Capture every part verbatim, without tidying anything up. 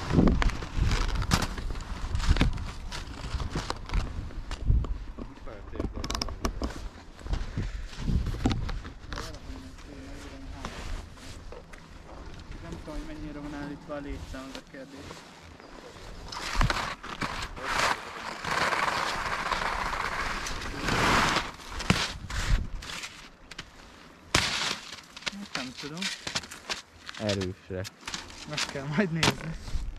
Nem tudom, hogy mennyire van állítva a létszám, az a kérdés. Nem tudom. Erősre. Meg kell majd nézni.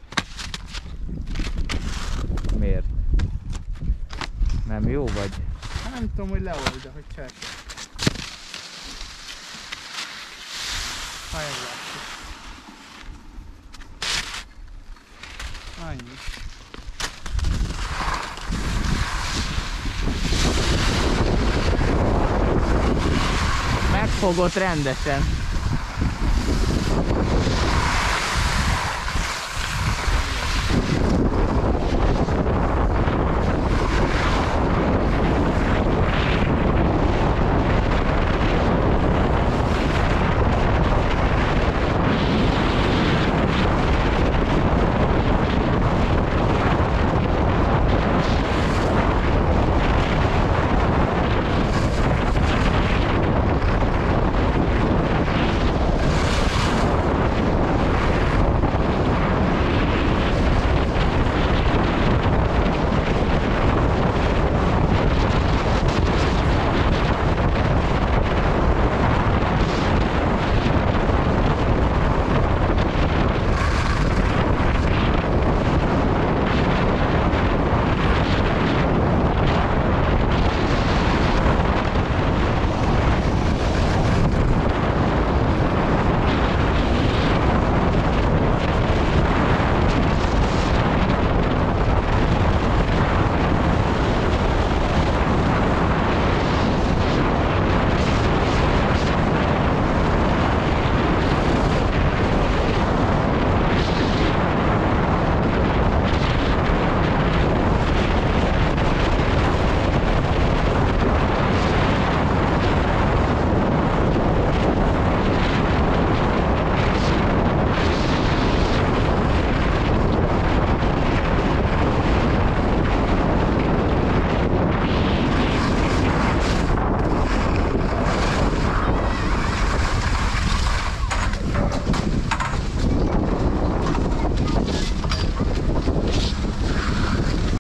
Miért? Nem jó vagy? Hát nem tudom, hogy leold, hogy csak. Ha ez látszik. Annyi. Megfogott rendesen.